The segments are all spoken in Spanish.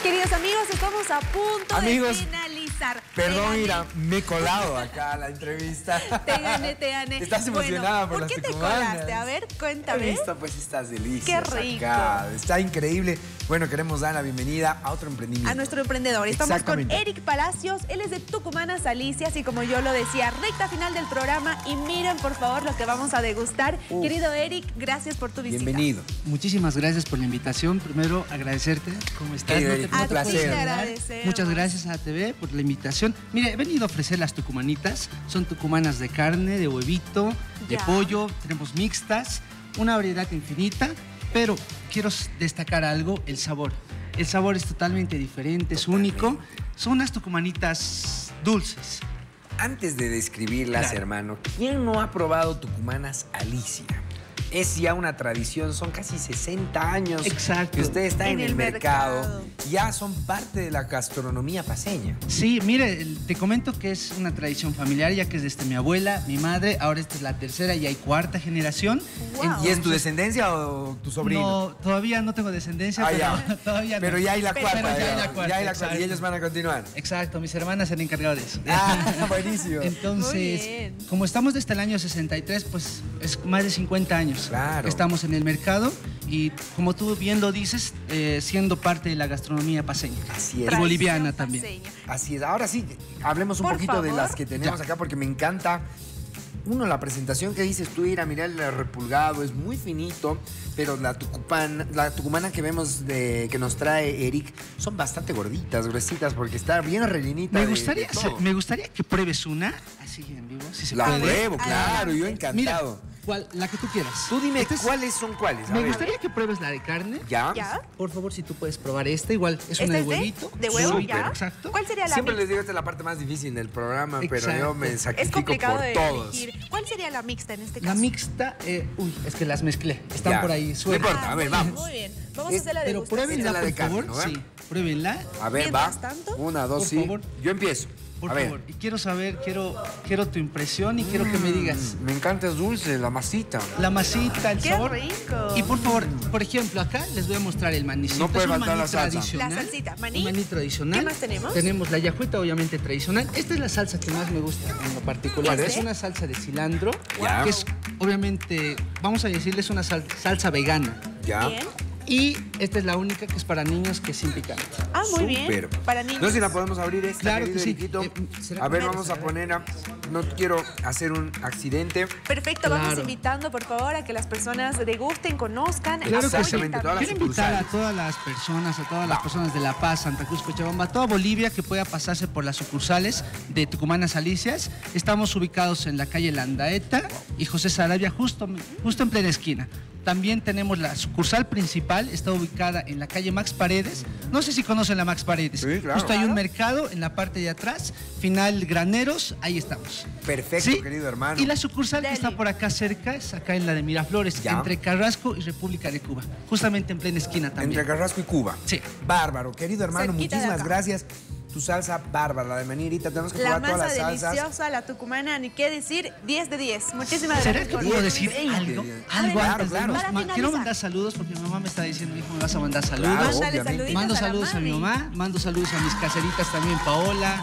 Queridos amigos, estamos a punto de finalizar. Perdón, mira, me he colado acá a la entrevista. Te gané. ¿Estás emocionada por las ¿Por qué tucumanas? te colaste? A ver, cuéntame. He visto pues estas delicias. Qué rico. Acá. Está increíble. Bueno, queremos dar la bienvenida a otro emprendimiento. A nuestro emprendedor. Estamos con Eric Palacios. Él es de Tucumanas Alicias y como yo lo decía, recta final del programa. Y miren, por favor, lo que vamos a degustar. Querido Eric, gracias por tu visita. Bienvenido. Muchísimas gracias por la invitación. Primero, agradecerte. ¿Cómo estás? Un placer. Muchas gracias a ATV por la invitación. Mire, he venido a ofrecer las tucumanitas. Son tucumanas de carne, de huevito, de pollo. Tenemos mixtas, una variedad infinita. Pero quiero destacar algo, el sabor. El sabor es totalmente diferente, es único. Son unas tucumanitas dulces. Antes de describirlas, hermano, ¿quién no ha probado tucumanas Alicia? Es ya una tradición, son casi 60 años que usted está en el mercado. Ya son parte de la gastronomía paceña. Sí, mire, te comento que es una tradición familiar, ya que es desde mi abuela, mi madre, ahora esta es la tercera y hay cuarta generación. ¿Y es tu descendencia o tu sobrino? No, todavía no tengo descendencia, todavía pero ya hay la cuarta. Ya hay la cuarta, y ellos van a continuar. Exacto, mis hermanas se han encargado de eso. Buenísimo. Entonces, como estamos desde el año 63, pues es más de 50 años. Claro. Estamos en el mercado y, como tú bien lo dices, siendo parte de la gastronomía paceña. Así es. Y boliviana también. Así es. Ahora sí, hablemos un poquito de las que tenemos acá porque me encanta. Uno, la presentación que dices tú, ir a mirar el repulgado, es muy finito, pero la tucumana que vemos que nos trae Eric son bastante gorditas, gruesitas, porque está bien rellenita. Me gustaría que pruebes una, así en vivo, si se puede. La pruebo, claro, yo encantado. Mira, la que tú quieras. Tú dime cuáles son cuáles. Me gustaría que pruebes la de carne. ¿Ya? Por favor, si tú puedes probar esta. Igual es una de huevito. ¿De huevo? ¿Ya? Exacto. ¿Cuál sería la Siempre les digo, esta es la parte más difícil del programa, pero yo me sacrifico por todos. ¿Cuál sería la mixta en este caso? La mixta, es que las mezclé. Están por ahí sueltas. No importa, a ver, vamos. Muy bien. Vamos a hacer la degustación. Pero pruébenla, por favor. ¿no? Sí, pruébenla. A ver, va. Una, dos, sí. Yo empiezo. Por favor, y quiero saber, quiero tu impresión y quiero que me digas. Me encanta, es dulce, la masita. La masita, el sabor. ¡Qué rico! Y por favor, por ejemplo, acá les voy a mostrar el manicito. No puede faltar la salsa. La salsita, maní. Un maní tradicional. ¿Qué más tenemos? Tenemos la yajuita, obviamente tradicional. Esta es la salsa que más me gusta en lo particular. Es una salsa de cilantro, que es, obviamente, vamos a decirles una salsa vegana. Ya. Bien. Y esta es la única que es para niños, que es sin picante. Ah, muy bien. Para niños. No sé si la podemos abrir esta, claro que sí. A ver, vamos a poner no quiero hacer un accidente. Perfecto, vamos invitando, por favor, a que las personas degusten, conozcan. Claro que sí. Quiero invitar a todas las personas de La Paz, Santa Cruz, Cochabamba, toda Bolivia, que pueda pasarse por las sucursales de Tucumanas Alicias. Estamos ubicados en la calle Landaeta y José Sarabia, justo en plena esquina. También tenemos la sucursal principal, está ubicada en la calle Max Paredes. No sé si conocen la Max Paredes. Sí, claro. Justo hay un mercado en la parte de atrás, final Graneros, ahí estamos. Perfecto, ¿sí? Querido hermano. Y la sucursal que está por acá cerca es acá en la de Miraflores, entre Carrasco y República de Cuba. Justamente en plena esquina también. Entre Carrasco y Cuba. Sí. Bárbaro, querido hermano, muchísimas gracias. Tu salsa bárbara, la de manirita, tenemos que probar todas las salsas. La masa deliciosa, la tucumana, ni qué decir, 10 de 10. Muchísimas gracias. ¿Será que puedo decir algo? Claro. Quiero mandar saludos porque mi mamá me está diciendo, hijo, me vas a mandar saludos. Mando saludos a mi mamá, mando saludos a mis caseritas también, Paola.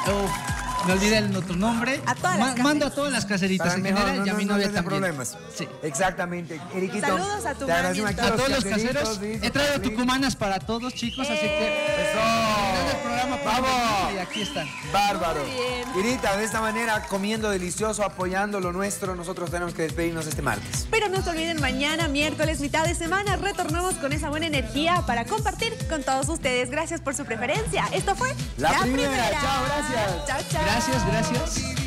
Me olvidé el otro nombre. Mando a todas las caseritas en general y a mi novia también. Problemas. Sí. Exactamente. Eriquito, saludos a tu mami. A todos los caseros. He traído tucumanas para todos, chicos, así que... ¡Vamos! Y aquí están. Bárbaro. Irita, de esta manera, comiendo delicioso, apoyando lo nuestro, nosotros tenemos que despedirnos este martes. Pero no se olviden, mañana, miércoles, mitad de semana, retornamos con esa buena energía para compartir con todos ustedes. Gracias por su preferencia. Esto fue La Primera. Chao, gracias. Chao, chao. Gracias.